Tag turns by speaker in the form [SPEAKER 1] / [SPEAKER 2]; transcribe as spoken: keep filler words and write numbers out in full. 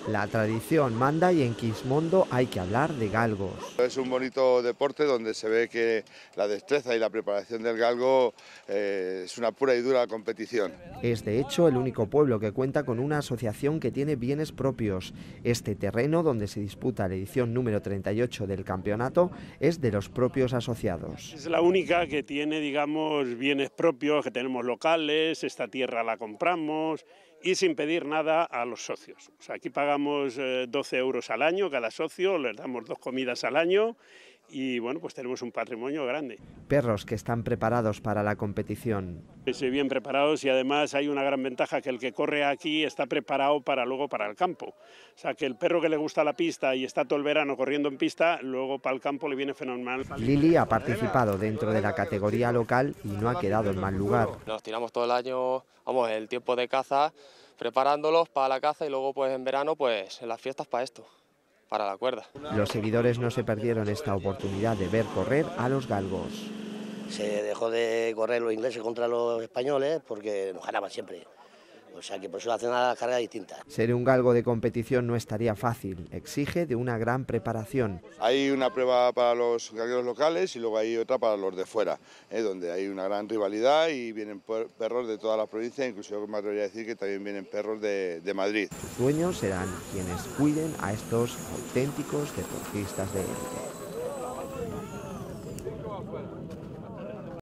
[SPEAKER 1] La tradición manda y en Quismondo hay que hablar de galgos.
[SPEAKER 2] Es un bonito deporte donde se ve que la destreza y la preparación del galgo eh, es una pura y dura competición.
[SPEAKER 1] Es de hecho el único pueblo que cuenta con una asociación que tiene bienes propios. Este terreno donde se disputa la edición número treinta y ocho del campeonato es de los propios asociados.
[SPEAKER 3] Es la única que tiene, digamos, bienes propios, que tenemos locales, esta tierra la compramos y sin pedir nada a los socios. O sea, aquí pagamos eh, doce euros al año cada socio, les damos dos comidas al año y bueno, pues tenemos un patrimonio grande.
[SPEAKER 1] Perros que están preparados para la competición.
[SPEAKER 3] Estoy bien preparados y además hay una gran ventaja, que el que corre aquí está preparado para luego para el campo. O sea, que el perro que le gusta la pista y está todo el verano corriendo en pista, luego para el campo le viene fenomenal.
[SPEAKER 1] Lili ha participado dentro de la categoría local y no ha quedado en mal lugar.
[SPEAKER 4] Nos tiramos todo el año, vamos, el tiempo de caza, preparándolos para la caza y luego pues en verano pues en las fiestas para esto, para la cuerda.
[SPEAKER 1] Los seguidores no se perdieron esta oportunidad de ver correr a los galgos.
[SPEAKER 5] Se dejó de correr los ingleses contra los españoles porque nos ganaban siempre. O sea que por eso hacen una carga distinta.
[SPEAKER 1] Ser un galgo de competición no estaría fácil, exige de una gran preparación.
[SPEAKER 2] Hay una prueba para los galgos locales y luego hay otra para los de fuera, eh, donde hay una gran rivalidad y vienen perros de toda la provincia, incluso me atrevería a decir que también vienen perros de, de Madrid.
[SPEAKER 1] Sus dueños serán quienes cuiden a estos auténticos deportistas de élite.